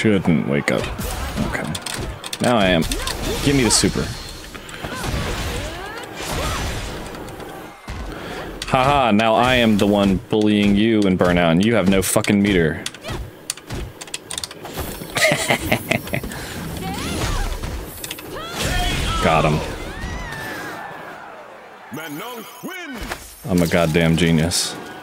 shouldn't wake up. Okay. Now I am. Give me the super. Haha, now I am the one bullying you in Burnout, and you have no fucking meter. Got him. Manon wins. I'm a goddamn genius.